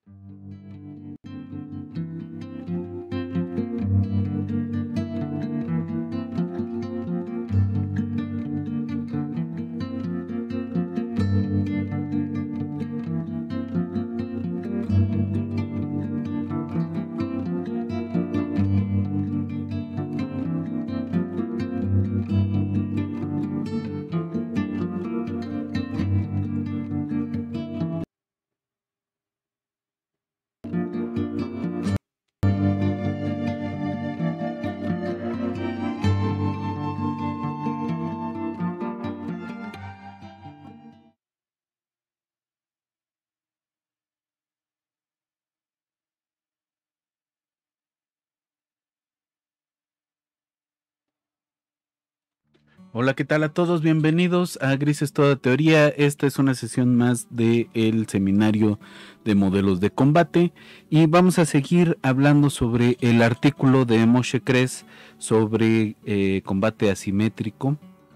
Hola, ¿qué tal a todos? Bienvenidos a Grises Toda Teoría. Esta es una sesión más del seminario de modelos de combate y vamos a seguir hablando sobre el artículo de Moshe Kress sobre combate asimétrico.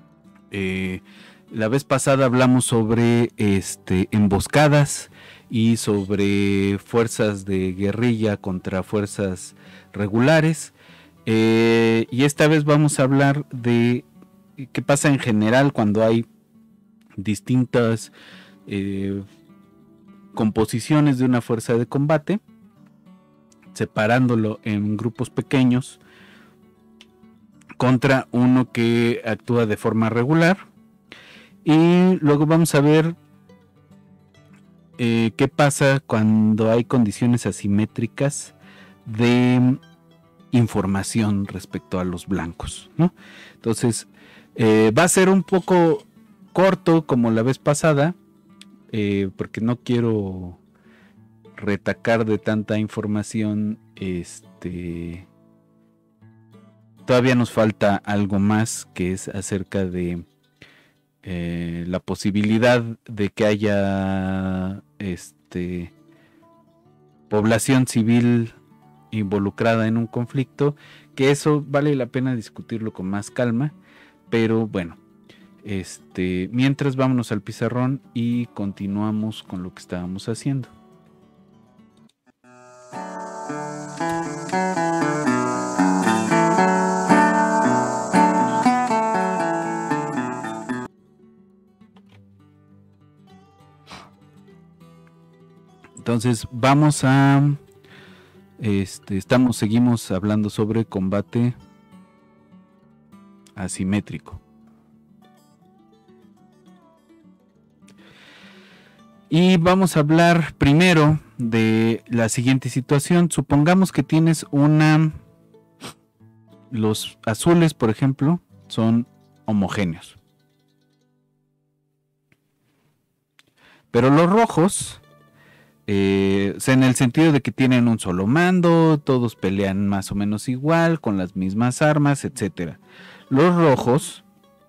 La vez pasada hablamos sobre emboscadas y sobre fuerzas de guerrilla contra fuerzas regulares. Y esta vez vamos a hablar de qué pasa en general cuando hay distintas composiciones de una fuerza de combate, separándolo en grupos pequeños contra uno que actúa de forma regular. Y luego vamos a ver qué pasa cuando hay condiciones asimétricas de información respecto a los blancos, ¿no? Entonces, va a ser un poco corto como la vez pasada, porque no quiero retacar de tanta información. Todavía nos falta algo más, que es acerca de la posibilidad de que haya población civil involucrada en un conflicto, que eso vale la pena discutirlo con más calma. Pero bueno, mientras vámonos al pizarrón y continuamos con lo que estábamos haciendo. Entonces vamos a seguimos hablando sobre combate asimétrico. Y vamos a hablar primero de la siguiente situación. Supongamos que tienes los azules, por ejemplo, son homogéneos. Pero los rojos, en el sentido de que tienen un solo mando, todos pelean más o menos igual, con las mismas armas, etc. Los rojos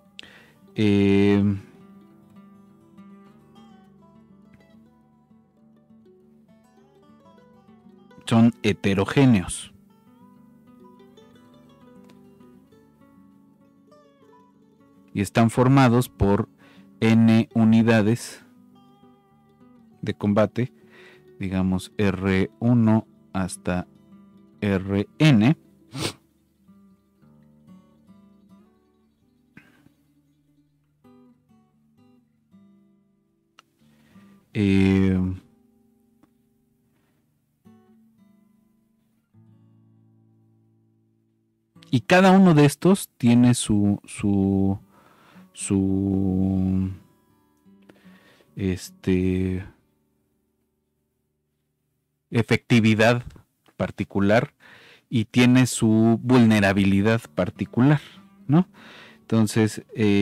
son heterogéneos. Y están formados por n unidades de combate, digamos R1 hasta Rn. Y cada uno de estos tiene su efectividad particular y tiene su vulnerabilidad particular, ¿no? Entonces,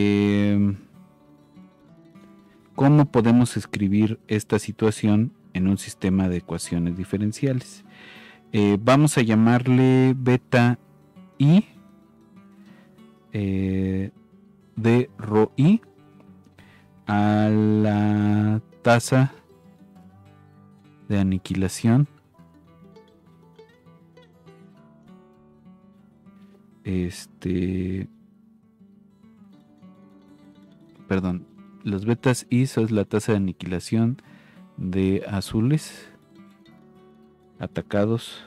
¿cómo podemos escribir esta situación en un sistema de ecuaciones diferenciales? Vamos a llamarle beta I de rho I a la tasa de aniquilación perdón, los betas I son la tasa de aniquilación de azules atacados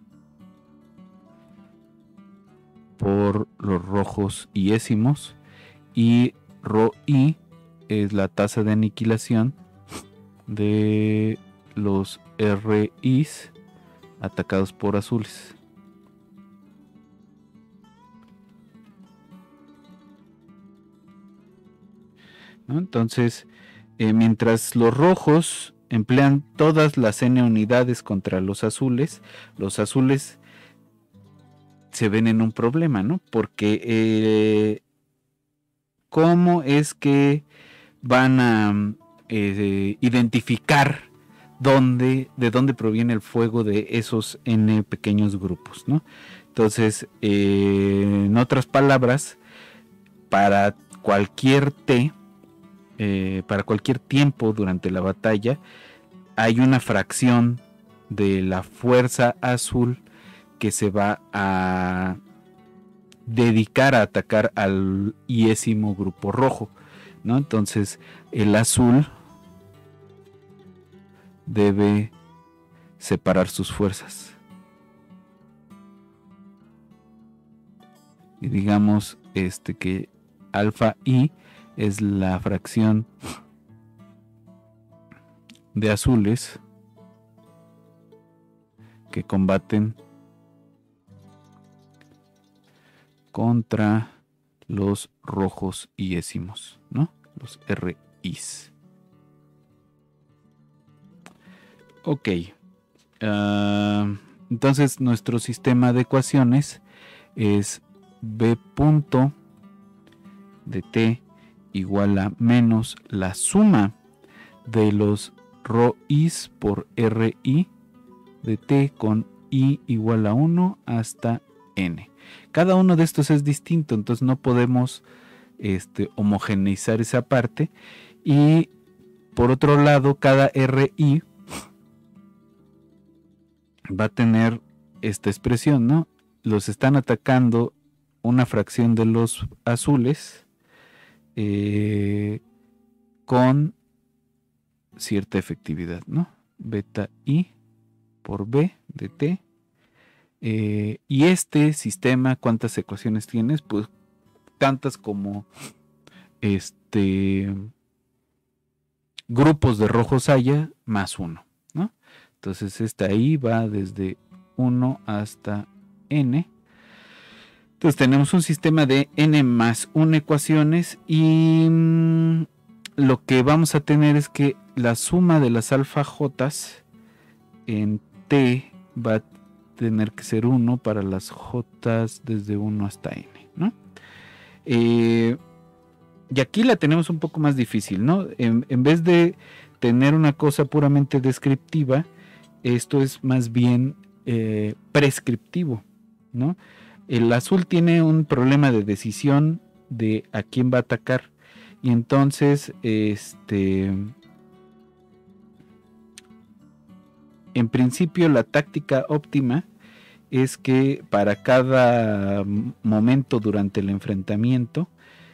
por los rojos iésimos, y ρi es la tasa de aniquilación de los RIs atacados por azules. ¿No? Entonces, mientras los rojos emplean todas las N unidades contra los azules se ven en un problema, ¿no? Porque ¿cómo es que van a identificar de dónde proviene el fuego de esos N pequeños grupos, ¿no? Entonces, en otras palabras, para cualquier T, para cualquier tiempo durante la batalla, hay una fracción de la fuerza azul que se va a dedicar a atacar al iésimo grupo rojo, ¿no? Entonces el azul debe separar sus fuerzas. Y digamos que alfa I es la fracción de azules que combaten contra los rojos iésimos, ¿no? Los RIs. Ok. Entonces nuestro sistema de ecuaciones es B punto de T igual a menos la suma de los ρis por RI de T con I igual a 1 hasta N. Cada uno de estos es distinto, entonces no podemos homogeneizar esa parte. Y por otro lado, cada RI va a tener esta expresión, ¿no? Los están atacando una fracción de los azules con cierta efectividad, ¿no? Beta I por B de T. Y este sistema, ¿cuántas ecuaciones tienes? Pues tantas como grupos de rojos haya más 1, ¿no? Entonces esta I va desde 1 hasta N. Entonces tenemos un sistema de N más 1 ecuaciones, y lo que vamos a tener es que la suma de las alfa J en T va a tener que ser 1 para las J desde 1 hasta N, ¿no? Y aquí la tenemos un poco más difícil, ¿no? En vez de tener una cosa puramente descriptiva, esto es más bien prescriptivo, ¿no? El azul tiene un problema de decisión de a quién va a atacar, y entonces en principio la táctica óptima es que para cada momento durante el enfrentamiento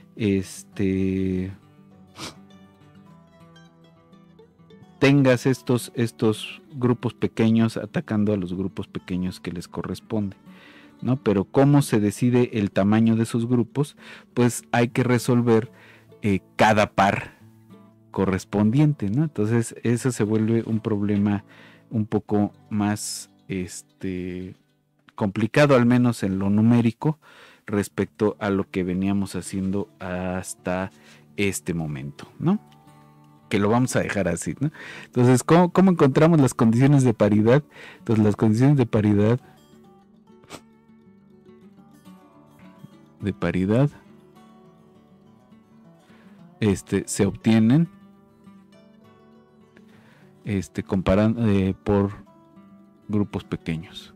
tengas estos grupos pequeños atacando a los grupos pequeños que les corresponde, ¿no? Pero cómo se decide el tamaño de esos grupos, pues hay que resolver cada par correspondiente, ¿no? Entonces eso se vuelve un problema un poco más complicado, al menos en lo numérico, respecto a lo que veníamos haciendo hasta este momento, ¿no? Que lo vamos a dejar así, ¿no? Entonces, ¿cómo encontramos las condiciones de paridad? Entonces, las condiciones de paridad se obtienen comparando por grupos pequeños.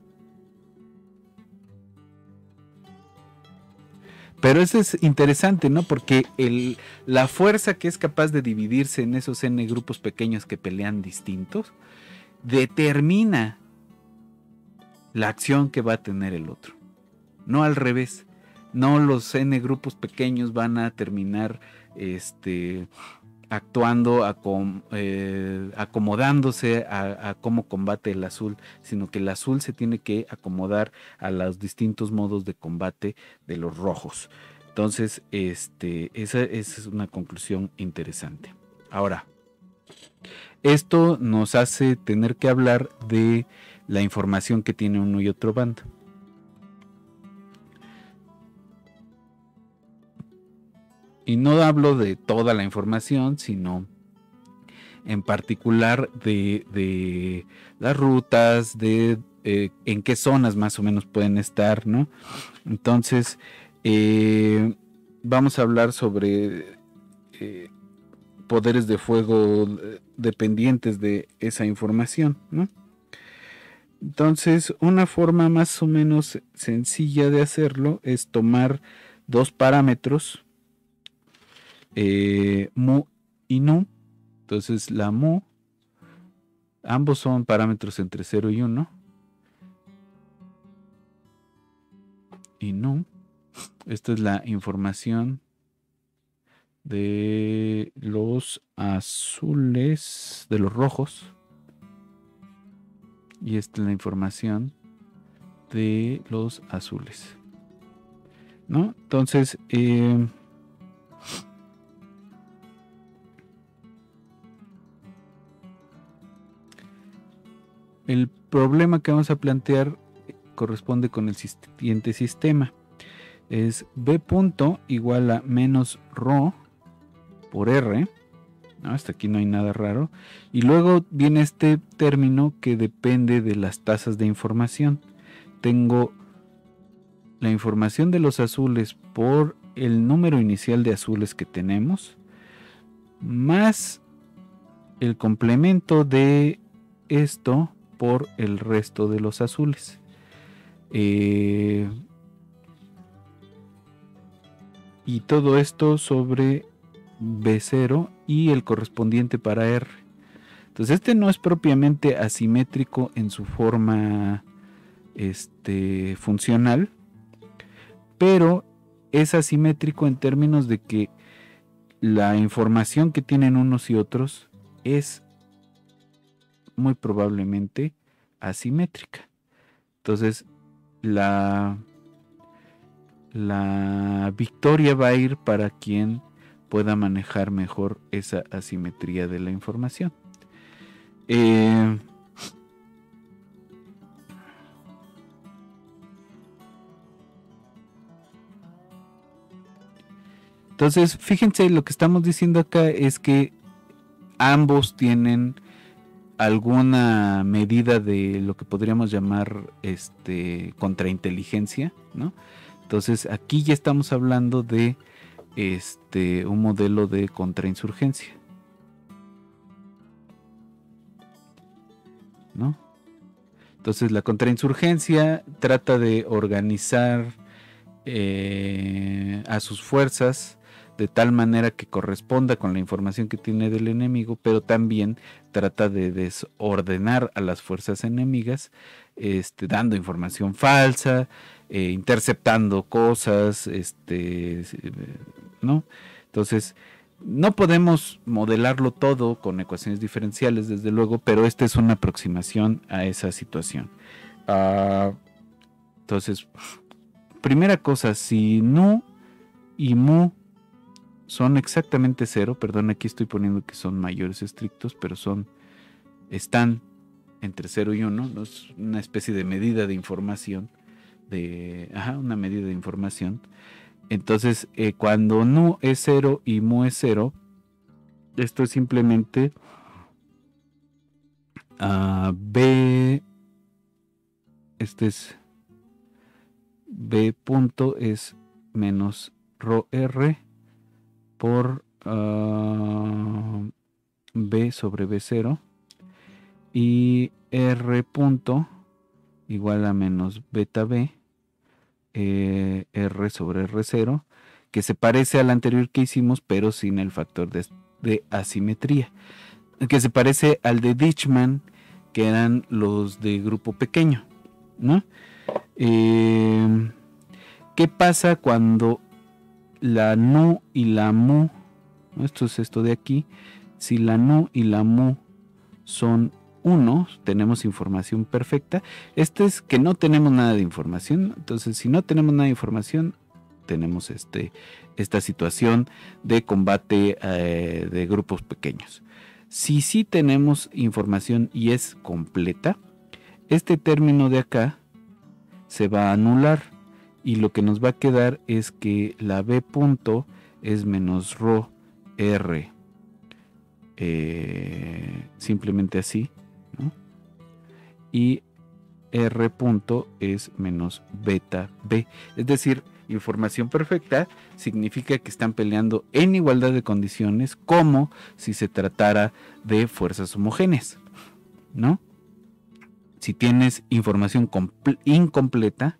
Pero eso es interesante, ¿no? Porque la fuerza que es capaz de dividirse en esos N grupos pequeños que pelean distintos determina la acción que va a tener el otro. No al revés. No los N grupos pequeños van a terminar actuando, acomodándose a cómo combate el azul, sino que el azul se tiene que acomodar a los distintos modos de combate de los rojos. Entonces, esa es una conclusión interesante. Ahora, esto nos hace tener que hablar de la información que tiene uno y otro bando. Y no hablo de toda la información, sino en particular de las rutas, de en qué zonas más o menos pueden estar, ¿no? Entonces, vamos a hablar sobre poderes de fuego dependientes de esa información, ¿no? Entonces, una forma más o menos sencilla de hacerlo es tomar dos parámetros, mu y nu. Entonces, la mu, ambos son parámetros entre 0 y 1. Y nu, esta es la información de los azules, de los rojos. Y esta es la información de los azules, ¿no? Entonces, el problema que vamos a plantear corresponde con el siguiente sistema. Es B punto igual a menos ρ por R. ¿No? Hasta aquí no hay nada raro. Y luego viene este término que depende de las tasas de información. Tengo la información de los azules por el número inicial de azules que tenemos, más el complemento de esto por el resto de los azules. Y todo esto sobre B0 y el correspondiente para R. Entonces este no es propiamente asimétrico en su forma funcional, pero es asimétrico en términos de que la información que tienen unos y otros es muy probablemente asimétrica. Entonces la victoria va a ir para quien pueda manejar mejor esa asimetría de la información. Entonces, fíjense, lo que estamos diciendo acá es que ambos tienen alguna medida de lo que podríamos llamar contrainteligencia, ¿no? Entonces, aquí ya estamos hablando de un modelo de contrainsurgencia, ¿no? Entonces la contrainsurgencia trata de organizar a sus fuerzas de tal manera que corresponda con la información que tiene del enemigo, pero también trata de desordenar a las fuerzas enemigas, dando información falsa, interceptando cosas, ¿no? Entonces, no podemos modelarlo todo con ecuaciones diferenciales, desde luego, pero esta es una aproximación a esa situación. Entonces, primera cosa, si nu y mu son exactamente 0, perdón, aquí estoy poniendo que son mayores estrictos, pero están entre 0 y 1, ¿no? Es una especie de medida de información, una medida de información. Entonces, cuando nu es 0 y mu es 0, esto es simplemente B, es B punto es menos rho R por B sobre B0 y R punto igual a menos beta B R sobre R0, que se parece al anterior que hicimos, pero sin el factor de asimetría, que se parece al de Ditchman, que eran los de grupo pequeño, ¿no? ¿Qué pasa cuando la nu y la mu ¿no? Esto es esto de aquí. Si la nu y la mu son 1, tenemos información perfecta. Este es que no tenemos nada de información. Entonces, si no tenemos nada de información, tenemos esta situación de combate de grupos pequeños. Si sí tenemos información y es completa, este término de acá se va a anular y lo que nos va a quedar es que la B punto es menos rho R, simplemente así, ¿no? Y R punto es menos beta B, es decir, información perfecta significa que están peleando en igualdad de condiciones como si se tratara de fuerzas homogéneas, ¿no? Si tienes información incompleta,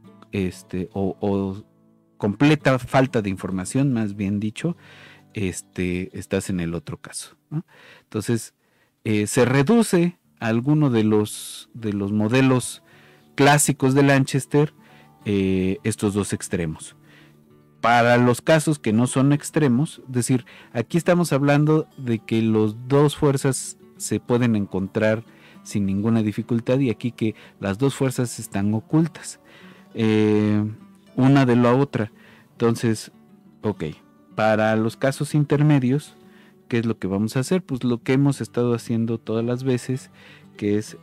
o completa falta de información, más bien dicho, estás en el otro caso, ¿no? Entonces, se reduce a alguno de los modelos clásicos de Lanchester estos dos extremos. Para los casos que no son extremos, es decir, aquí estamos hablando de que las dos fuerzas se pueden encontrar sin ninguna dificultad y aquí que las dos fuerzas están ocultas, una de la otra. Entonces, ok, para los casos intermedios, ¿qué es lo que vamos a hacer? Pues lo que hemos estado haciendo todas las veces, que es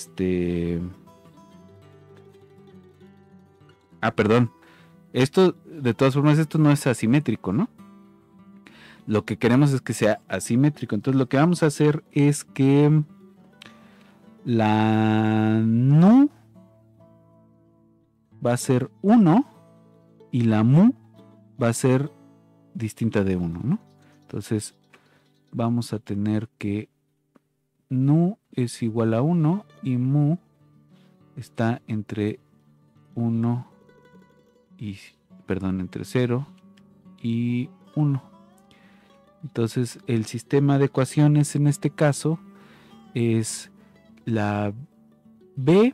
perdón. Esto, de todas formas, esto no es asimétrico, ¿no? Lo que queremos es que sea asimétrico. Entonces lo que vamos a hacer es que la nu va a ser 1 y la mu va a ser distinta de 1, ¿no? Entonces vamos a tener que nu es igual a 1 y mu está entre 1 y, perdón, entre 0 y 1. Entonces el sistema de ecuaciones en este caso es la B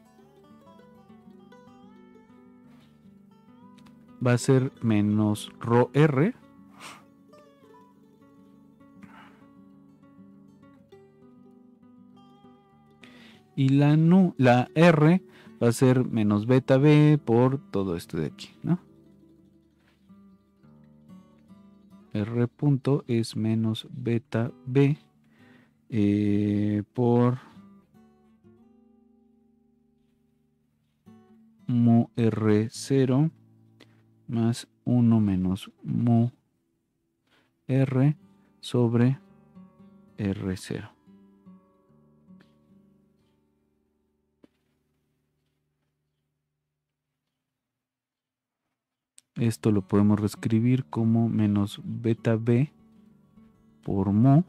va a ser menos rho R y la R va a ser menos beta B por todo esto de aquí, ¿no? R punto es menos beta B por mu R0 más 1 menos mu R sobre R0. Esto lo podemos reescribir como menos beta B por mu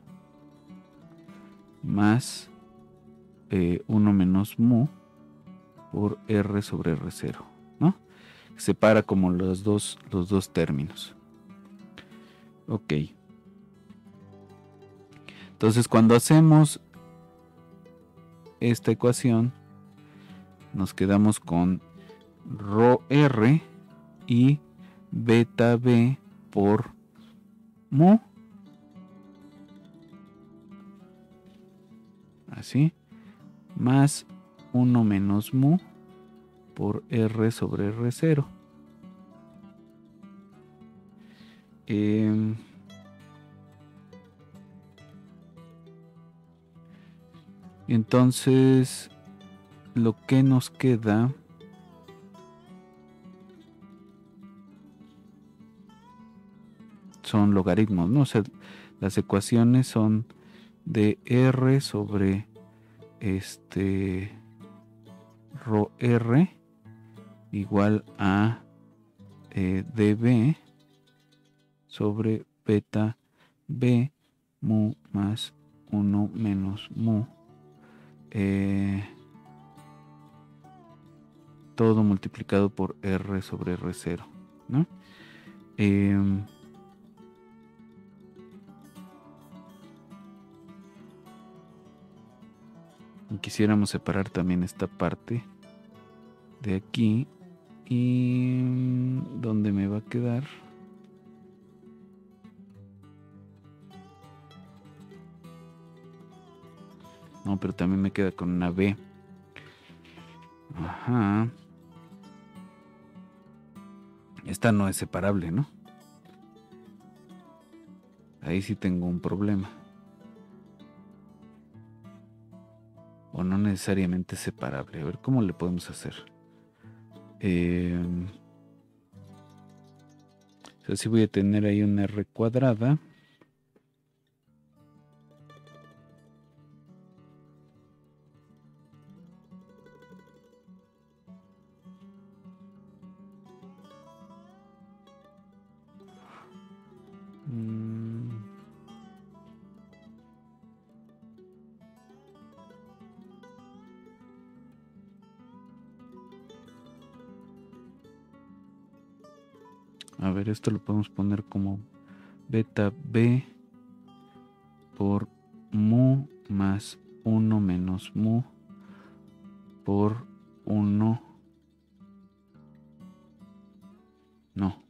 más 1 menos mu por R sobre R0, ¿no? Separa como los dos términos. Ok. Entonces cuando hacemos esta ecuación nos quedamos con rho R y beta B por mu, así, más 1 menos mu por R sobre R0. Entonces lo que nos queda son logaritmos, ¿no? O sea, las ecuaciones son de R sobre rho R igual a dB sobre beta B mu más 1 menos mu, todo multiplicado por R sobre R0, ¿no? Quisiéramos separar también esta parte de aquí y ¿dónde me va a quedar? No, pero también me queda con una B. Ajá. Esta no es separable, ¿no? Ahí sí tengo un problema. O no necesariamente separable. A ver, ¿cómo le podemos hacer? O sea, sí voy a tener ahí una R cuadrada. A ver, esto lo podemos poner como beta B por mu más 1 menos mu por 1. No.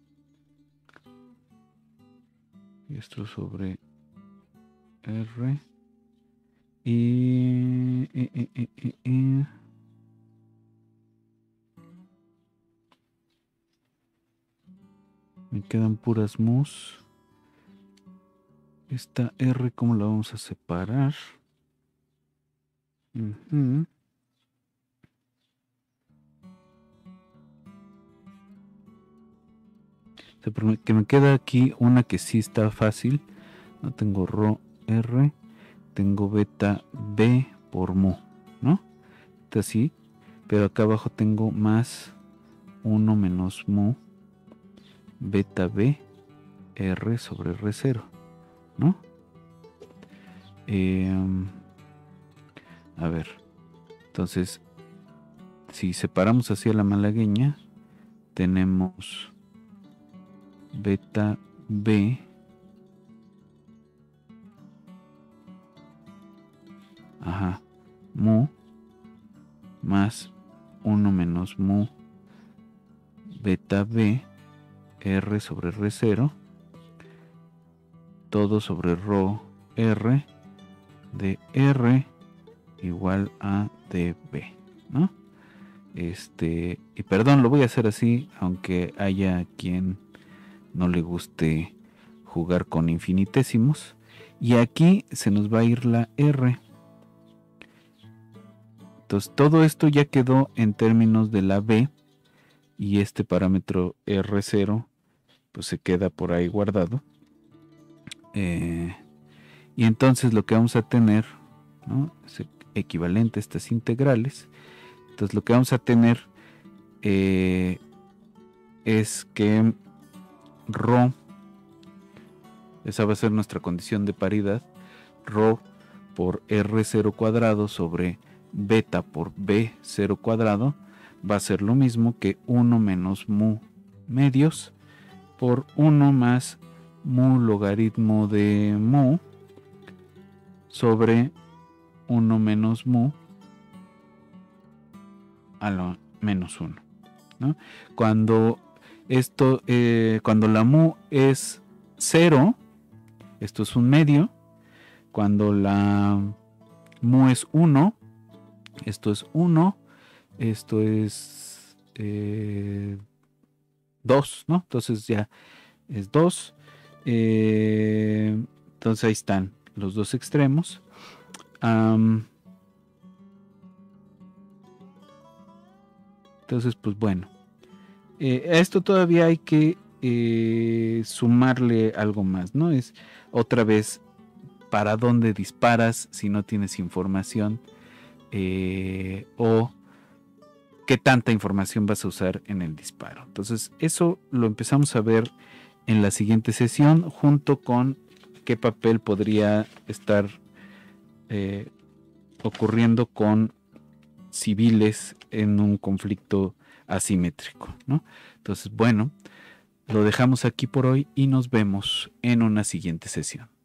Y esto sobre R. Y me quedan puras mus. Esta R, ¿cómo la vamos a separar? Que me queda aquí una que sí está fácil. No tengo rho R, tengo beta B por mu, ¿no? Está así, pero acá abajo tengo más 1 menos mu beta B R sobre R0, ¿no? A ver, entonces, si separamos hacia la malagueña, tenemos beta B mu más 1 menos mu beta B R sobre R0, todo sobre rho R de R igual a dB, ¿no? Y perdón, lo voy a hacer así, aunque haya quien no le guste jugar con infinitésimos. Y aquí se nos va a ir la R. Entonces todo esto ya quedó en términos de la B, y este parámetro R0 pues se queda por ahí guardado. Y entonces lo que vamos a tener, ¿no?, es equivalente a estas integrales. Entonces lo que vamos a tener es que rho, esa va a ser nuestra condición de paridad, rho por R0 cuadrado sobre beta por B0 cuadrado va a ser lo mismo que 1 menos mu medios por 1 más mu logaritmo de mu sobre 1 menos mu a lo menos 1, ¿no? Cuando la mu es 0, esto es un medio. Cuando la mu es 1, esto es 1. Esto es 2, ¿no? Entonces ya es 2. Entonces ahí están los dos extremos. Entonces, pues bueno. A esto todavía hay que sumarle algo más, ¿no? Es otra vez para dónde disparas si no tienes información, o qué tanta información vas a usar en el disparo. Entonces eso lo empezamos a ver en la siguiente sesión, junto con qué papel podría estar ocurriendo con civiles en un conflicto asimétrico, ¿no? Entonces, bueno, lo dejamos aquí por hoy y nos vemos en una siguiente sesión.